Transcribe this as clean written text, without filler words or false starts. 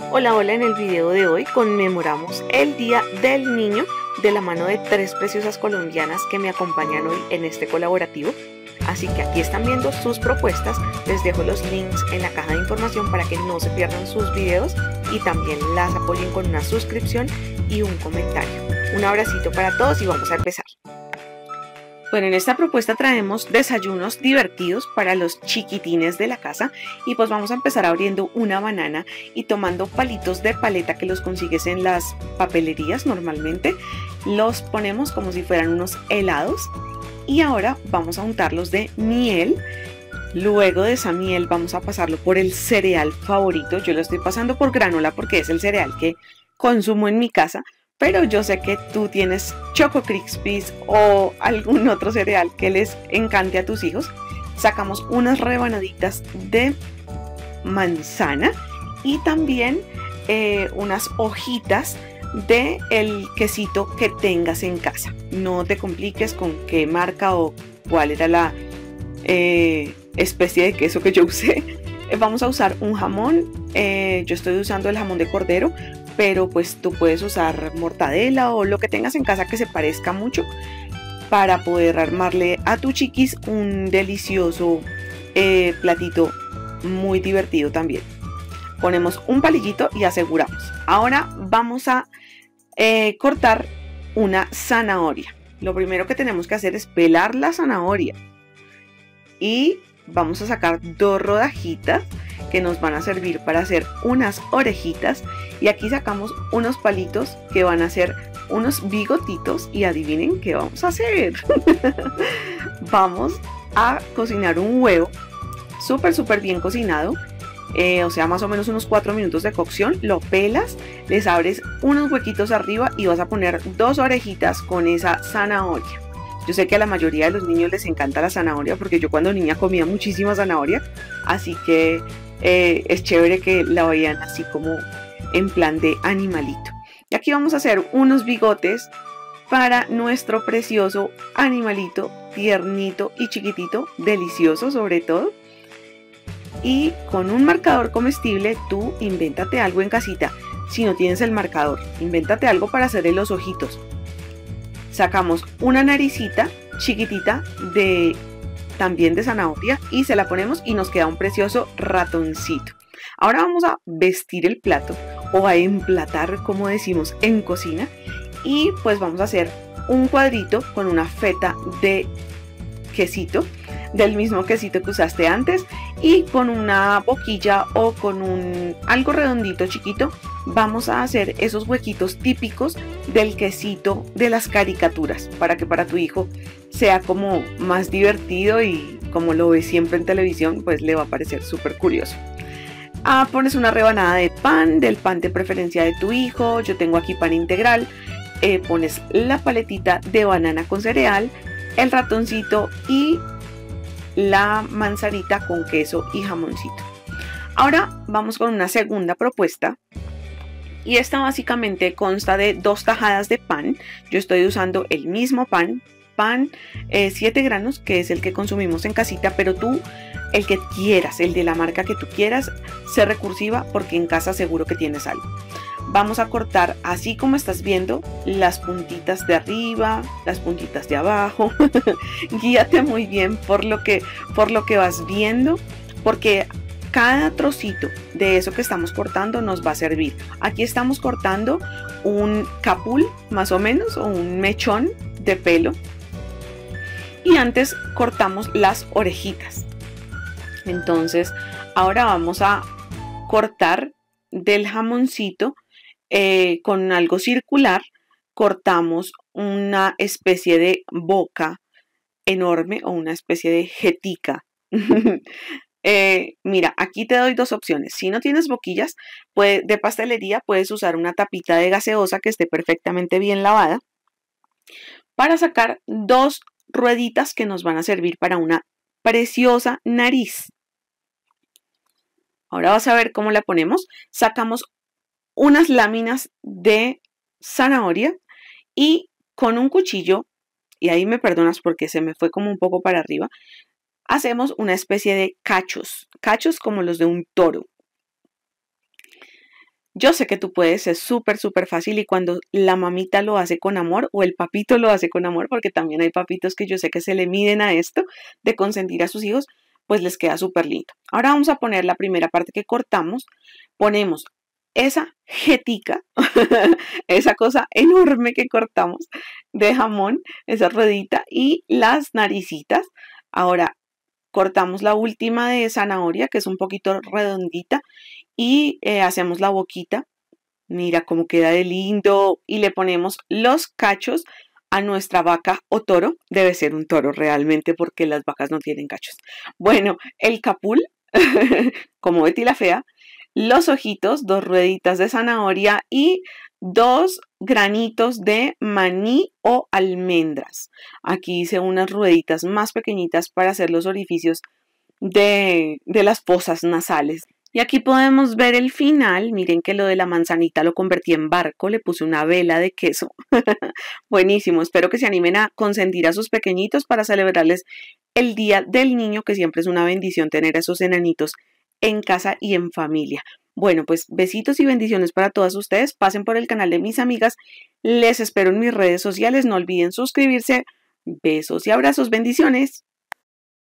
Hola, hola, en el video de hoy conmemoramos el Día del Niño de la mano de tres preciosas colombianas que me acompañan hoy en este colaborativo. Así que aquí están viendo sus propuestas, les dejo los links en la caja de información para que no se pierdan sus videos y también las apoyen con una suscripción y un comentario. Un abracito para todos y vamos a empezar. Bueno, en esta propuesta traemos desayunos divertidos para los chiquitines de la casa y pues vamos a empezar abriendo una banana y tomando palitos de paleta que los consigues en las papelerías normalmente, los ponemos como si fueran unos helados y ahora vamos a untarlos de miel. Luego de esa miel vamos a pasarlo por el cereal favorito. Yo lo estoy pasando por granola porque es el cereal que consumo en mi casa, pero yo sé que tú tienes Choco Crispies o algún otro cereal que les encante a tus hijos. Sacamos unas rebanaditas de manzana y también unas hojitas de el quesito que tengas en casa. No te compliques con qué marca o cuál era la especie de queso que yo usé. Vamos a usar un jamón. Yo estoy usando el jamón de cordero, pero pues tú puedes usar mortadela o lo que tengas en casa que se parezca mucho para poder armarle a tu chiquis un delicioso platito muy divertido también. Ponemos un palillito y aseguramos. Ahora vamos a cortar una zanahoria. Lo primero que tenemos que hacer es pelar la zanahoria y vamos a sacar dos rodajitas que nos van a servir para hacer unas orejitas y aquí sacamos unos palitos que van a ser unos bigotitos y adivinen qué vamos a hacer. Vamos a cocinar un huevo súper bien cocinado, o sea más o menos unos 4 minutos de cocción. Lo pelas, les abres unos huequitos arriba y vas a poner dos orejitas con esa zanahoria. Yo sé que a la mayoría de los niños les encanta la zanahoria porque yo cuando niña comía muchísima zanahoria, así que es chévere que la vean así como en plan de animalito. Y aquí vamos a hacer unos bigotes para nuestro precioso animalito, tiernito y chiquitito, delicioso sobre todo. Y con un marcador comestible tú invéntate algo en casita. Si no tienes el marcador, invéntate algo para hacerle los ojitos. Sacamos una naricita chiquitita también de zanahoria y se la ponemos y nos queda un precioso ratoncito. Ahora vamos a vestir el plato o a emplatar, como decimos en cocina, y pues vamos a hacer un cuadrito con una feta de quesito, del mismo quesito que usaste antes, y con una boquilla o con algo redondito chiquito vamos a hacer esos huequitos típicos del quesito de las caricaturas para que para tu hijo sea como más divertido y como lo ves siempre en televisión pues le va a parecer súper curioso. Pones una rebanada de pan, del pan de preferencia de tu hijo. Yo tengo aquí pan integral. Pones la paletita de banana con cereal, el ratoncito y la manzanita con queso y jamoncito. Ahora vamos con una segunda propuesta y esta básicamente consta de 2 tajadas de pan. Yo estoy usando el mismo pan 7 granos, que es el que consumimos en casita, pero tú el que quieras, el de la marca que tú quieras, sé recursiva porque en casa seguro que tienes algo. Vamos a cortar así como estás viendo las puntitas de arriba, las puntitas de abajo. Guíate muy bien por lo que vas viendo, porque cada trocito de eso que estamos cortando nos va a servir. Aquí estamos cortando un capul más o menos o un mechón de pelo y antes cortamos las orejitas. Entonces ahora vamos a cortar del jamoncito con algo circular, cortamos una especie de boca enorme o una especie de jetica. Mira, aquí te doy 2 opciones. Si no tienes boquillas de pastelería, puedes usar una tapita de gaseosa que esté perfectamente bien lavada para sacar 2 rueditas que nos van a servir para una preciosa nariz. Ahora vas a ver cómo la ponemos. Sacamos unas láminas de zanahoria y con un cuchillo, y ahí me perdonas porque se me fue como un poco para arriba, hacemos una especie de cachos como los de un toro. Yo sé que tú puedes, es súper, súper fácil y cuando la mamita lo hace con amor o el papito lo hace con amor, porque también hay papitos que yo sé que se le miden a esto de consentir a sus hijos, pues les queda súper lindo. Ahora vamos a poner la primera parte que cortamos, ponemos esa jetica, esa cosa enorme que cortamos de jamón, esa ruedita y las naricitas. Ahora cortamos la última de zanahoria, que es un poquito redondita, y hacemos la boquita. Mira cómo queda de lindo. Y le ponemos los cachos a nuestra vaca o toro. Debe ser un toro realmente porque las vacas no tienen cachos. Bueno, el capul, como Betty la Fea, los ojitos, 2 rueditas de zanahoria y 2 granitos de maní o almendras. Aquí hice unas rueditas más pequeñitas para hacer los orificios de las fosas nasales. Y aquí podemos ver el final. Miren que lo de la manzanita lo convertí en barco, le puse una vela de queso. Buenísimo, espero que se animen a consentir a sus pequeñitos para celebrarles el Día del Niño, que siempre es una bendición tener a esos enanitos en casa y en familia. Bueno, pues besitos y bendiciones para todas ustedes. Pasen por el canal de mis amigas. Les espero en mis redes sociales. No olviden suscribirse. Besos y abrazos. Bendiciones.